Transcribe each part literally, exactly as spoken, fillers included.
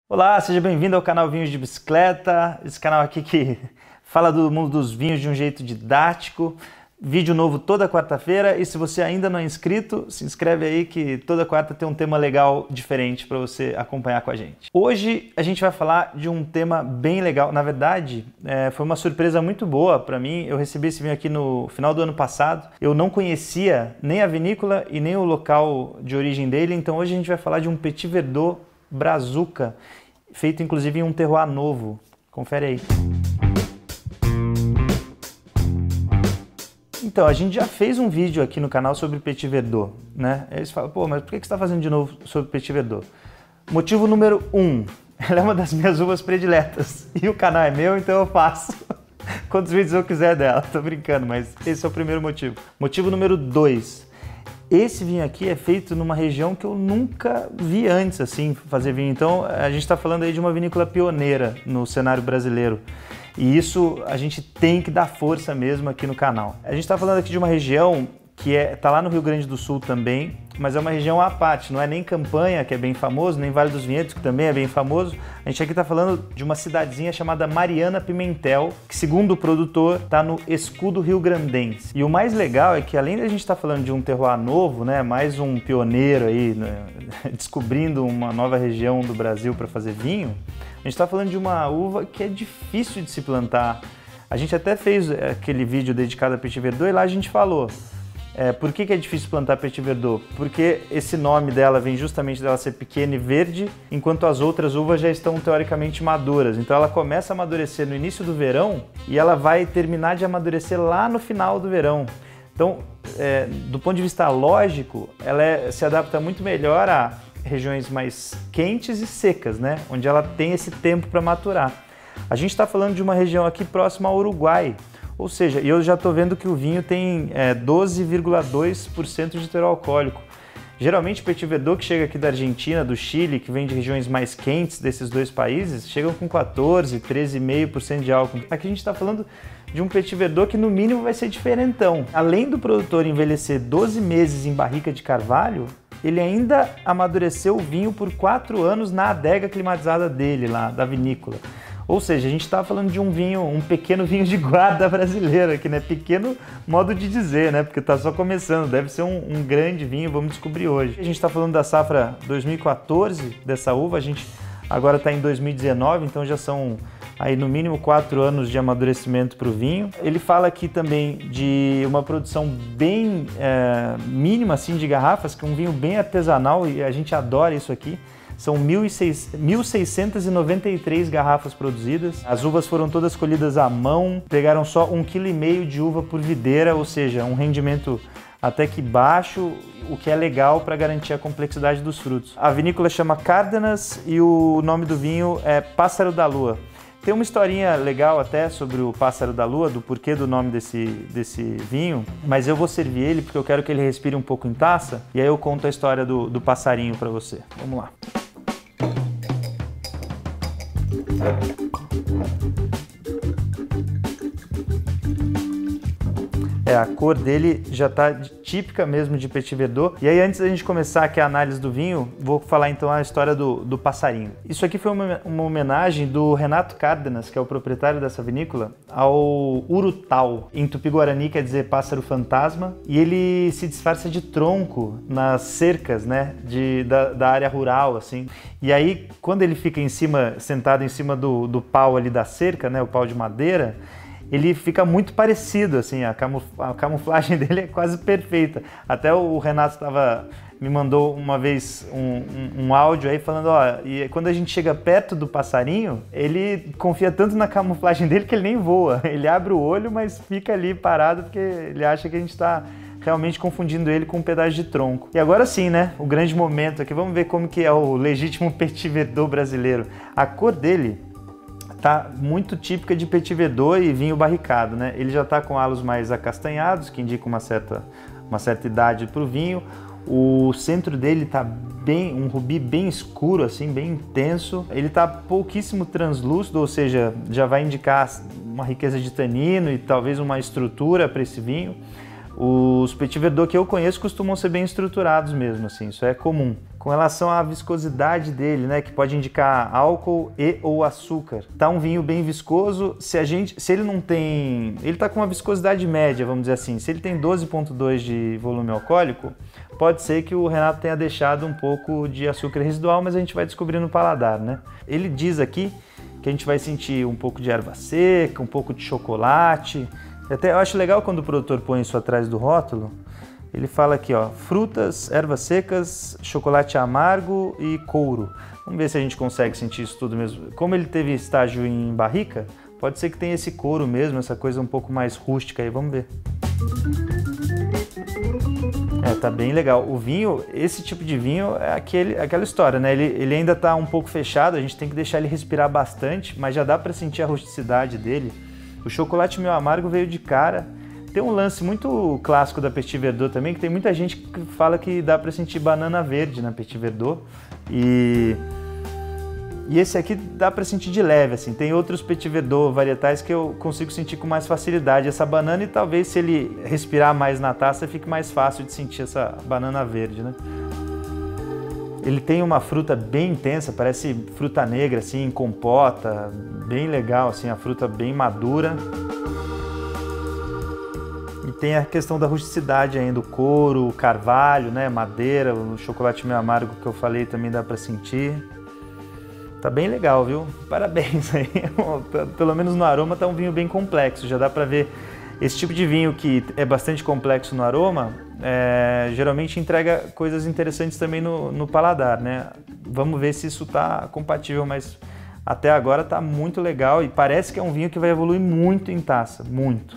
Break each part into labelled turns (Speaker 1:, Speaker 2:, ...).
Speaker 1: Olá, seja bem-vindo ao canal Vinhos de Bicicleta, esse canal aqui que fala do mundo dos vinhos de um jeito didático. Vídeo novo toda quarta-feira e se você ainda não é inscrito, se inscreve aí que toda quarta tem um tema legal diferente para você acompanhar com a gente. Hoje a gente vai falar de um tema bem legal, na verdade é, foi uma surpresa muito boa para mim. Eu recebi esse vinho aqui no final do ano passado, eu não conhecia nem a vinícola e nem o local de origem dele, então hoje a gente vai falar de um Petit Verdot Brazuca, feito inclusive em um terroir novo. Confere aí. Então, a gente já fez um vídeo aqui no canal sobre Petit Verdot, né? Aí você fala, pô, mas por que você está fazendo de novo sobre Petit Verdot? Motivo número um, ela é uma das minhas uvas prediletas e o canal é meu, então eu faço quantos vídeos eu quiser dela. Tô brincando, mas esse é o primeiro motivo. Motivo número dois, esse vinho aqui é feito numa região que eu nunca vi antes, assim, fazer vinho. Então, a gente está falando aí de uma vinícola pioneira no cenário brasileiro. E isso a gente tem que dar força mesmo aqui no canal. A gente está falando aqui de uma região que é, tá lá no Rio Grande do Sul também, mas é uma região à parte, não é nem Campanha, que é bem famoso, nem Vale dos Vinhedos, que também é bem famoso. A gente aqui está falando de uma cidadezinha chamada Mariana Pimentel, que segundo o produtor está no Escudo Rio-Grandense. E o mais legal é que além de a gente estar tá falando de um terroir novo, né, mais um pioneiro aí, né, descobrindo uma nova região do Brasil para fazer vinho, a gente está falando de uma uva que é difícil de se plantar. A gente até fez aquele vídeo dedicado a Petit Verdot e lá a gente falou É, por que, que é difícil plantar Petit Verdot? Porque esse nome dela vem justamente dela ser pequena e verde, enquanto as outras uvas já estão teoricamente maduras. Então ela começa a amadurecer no início do verão e ela vai terminar de amadurecer lá no final do verão. Então, é, do ponto de vista lógico, ela é, se adapta muito melhor a regiões mais quentes e secas, né? Onde ela tem esse tempo para maturar. A gente está falando de uma região aqui próxima ao Uruguai. Ou seja, eu já estou vendo que o vinho tem é, doze vírgula dois por cento de teor alcoólico. Geralmente, Petit Verdot que chega aqui da Argentina, do Chile, que vem de regiões mais quentes desses dois países, chegam com quatorze, treze vírgula cinco por cento de álcool. Aqui a gente está falando de um Petit Verdot que no mínimo vai ser diferentão. Além do produtor envelhecer doze meses em barrica de carvalho, ele ainda amadureceu o vinho por quatro anos na adega climatizada dele lá, da vinícola. Ou seja, a gente está falando de um vinho, um pequeno vinho de guarda brasileiro aqui, né? Pequeno modo de dizer, né? Porque está só começando, deve ser um, um grande vinho, vamos descobrir hoje. A gente está falando da safra dois mil e quatorze dessa uva, a gente agora está em dois mil e dezenove, então já são aí no mínimo quatro anos de amadurecimento para o vinho. Ele fala aqui também de uma produção bem é, mínima assim de garrafas, que é um vinho bem artesanal e a gente adora isso aqui. São mil seiscentas e noventa e três garrafas produzidas. As uvas foram todas colhidas à mão, pegaram só um vírgula cinco quilo de uva por videira, ou seja, um rendimento até que baixo, o que é legal para garantir a complexidade dos frutos. A vinícola chama Cárdenas e o nome do vinho é Pássaro da Lua. Tem uma historinha legal até sobre o Pássaro da Lua, do porquê do nome desse, desse vinho, mas eu vou servir ele porque eu quero que ele respire um pouco em taça e aí eu conto a história do, do passarinho para você. Vamos lá. É, a cor dele já está típica mesmo de Petit Verdot. E aí, antes da gente começar aqui a análise do vinho, vou falar então a história do, do passarinho. Isso aqui foi uma, uma homenagem do Renato Cárdenas, que é o proprietário dessa vinícola, ao urutau. Em Tupi-Guarani quer dizer pássaro fantasma. E ele se disfarça de tronco nas cercas, né, de, da, da área rural, assim. E aí, quando ele fica em cima, sentado em cima do, do pau ali da cerca, né, o pau de madeira, ele fica muito parecido, assim, a, camuf a camuflagem dele é quase perfeita. Até o Renato tava, me mandou uma vez um, um, um áudio aí falando, ó, e quando a gente chega perto do passarinho, ele confia tanto na camuflagem dele que ele nem voa. Ele abre o olho, mas fica ali parado porque ele acha que a gente está realmente confundindo ele com um pedaço de tronco. E agora sim, né, o grande momento aqui, vamos ver como que é o legítimo Petit Verdot brasileiro. A cor dele tá muito típica de Petit Verdot e vinho barricado, né? Ele já tá com halos mais acastanhados, que indica uma certa, uma certa idade para o vinho. O centro dele tá bem, um rubi bem escuro, assim, bem intenso. Ele tá pouquíssimo translúcido, ou seja, já vai indicar uma riqueza de tanino e talvez uma estrutura para esse vinho. Os Petit Verdot que eu conheço costumam ser bem estruturados mesmo, assim, isso é comum. Com relação à viscosidade dele, né, que pode indicar álcool e ou açúcar. Tá um vinho bem viscoso, se a gente, se ele não tem, ele tá com uma viscosidade média, vamos dizer assim, se ele tem doze vírgula dois de volume alcoólico, pode ser que o Renato tenha deixado um pouco de açúcar residual, mas a gente vai descobrir no paladar, né? Ele diz aqui que a gente vai sentir um pouco de erva seca, um pouco de chocolate. Até eu acho legal quando o produtor põe isso atrás do rótulo. Ele fala aqui, ó, frutas, ervas secas, chocolate amargo e couro. Vamos ver se a gente consegue sentir isso tudo mesmo. Como ele teve estágio em barrica, pode ser que tenha esse couro mesmo, essa coisa um pouco mais rústica aí, vamos ver. É, tá bem legal. O vinho, esse tipo de vinho é aquele, aquela história, né? Ele, ele ainda tá um pouco fechado, a gente tem que deixar ele respirar bastante, mas já dá para sentir a rusticidade dele. O chocolate meio amargo veio de cara. Tem um lance muito clássico da Petit Verdot também, que tem muita gente que fala que dá para sentir banana verde na Petit Verdot. E, e esse aqui dá para sentir de leve, assim. Tem outros Petit Verdot varietais que eu consigo sentir com mais facilidade essa banana, e talvez se ele respirar mais na taça fique mais fácil de sentir essa banana verde, né? Ele tem uma fruta bem intensa, parece fruta negra, assim, compota, bem legal, assim, a fruta bem madura. E tem a questão da rusticidade ainda, o couro, o carvalho, né, madeira, o chocolate meio amargo que eu falei também dá para sentir. Tá bem legal, viu? Parabéns aí. Pelo menos no aroma tá um vinho bem complexo, já dá para ver. Esse tipo de vinho que é bastante complexo no aroma, é, geralmente entrega coisas interessantes também no, no paladar, né? Vamos ver se isso tá compatível, mas até agora tá muito legal e parece que é um vinho que vai evoluir muito em taça, muito.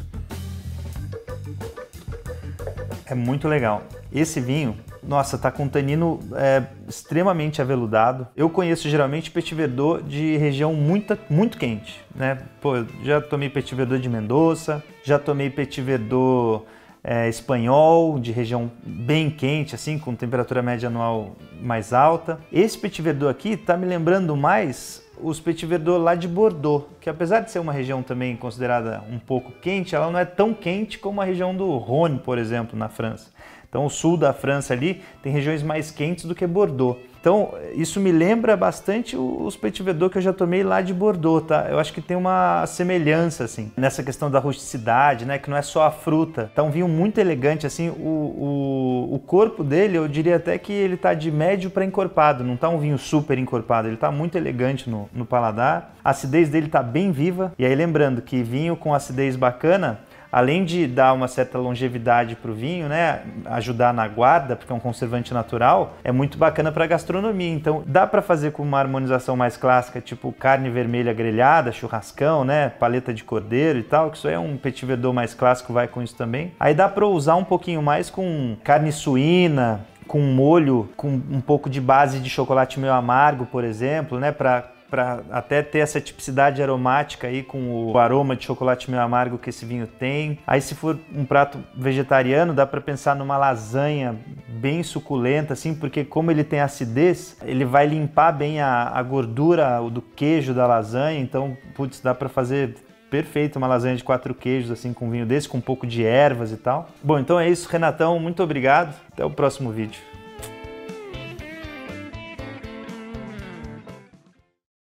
Speaker 1: É muito legal. Esse vinho, nossa, tá com um tanino é, extremamente aveludado. Eu conheço geralmente Petit Verdot de região muito, muito quente, né? Pô, eu já tomei Petit Verdot de Mendoza, já tomei Petit Verdot é, espanhol, de região bem quente, assim, com temperatura média anual mais alta. Esse Petit Verdot aqui tá me lembrando mais os Petit Verdot lá de Bordeaux, que apesar de ser uma região também considerada um pouco quente, ela não é tão quente como a região do Rhône, por exemplo, na França. Então o sul da França ali tem regiões mais quentes do que Bordeaux. Então isso me lembra bastante os Petit Verdot que eu já tomei lá de Bordeaux, tá? Eu acho que tem uma semelhança, assim, nessa questão da rusticidade, né? Que não é só a fruta. Tá um vinho muito elegante, assim, o, o, o corpo dele, eu diria até que ele tá de médio para encorpado, não tá um vinho super encorpado, ele tá muito elegante no, no paladar. A acidez dele tá bem viva, e aí lembrando que vinho com acidez bacana, além de dar uma certa longevidade para o vinho, né, ajudar na guarda, porque é um conservante natural, é muito bacana para a gastronomia. Então, dá para fazer com uma harmonização mais clássica, tipo carne vermelha grelhada, churrascão, né, paleta de cordeiro e tal, que isso é um Petit Verdot mais clássico, vai com isso também. Aí dá para usar um pouquinho mais com carne suína, com molho, com um pouco de base de chocolate meio amargo, por exemplo, né, para para até ter essa tipicidade aromática aí com o aroma de chocolate meio amargo que esse vinho tem. Aí se for um prato vegetariano, dá para pensar numa lasanha bem suculenta, assim, porque como ele tem acidez, ele vai limpar bem a, a gordura do queijo da lasanha, então, putz, dá para fazer perfeito uma lasanha de quatro queijos, assim, com vinho desse, com um pouco de ervas e tal. Bom, então é isso, Renatão, muito obrigado, até o próximo vídeo.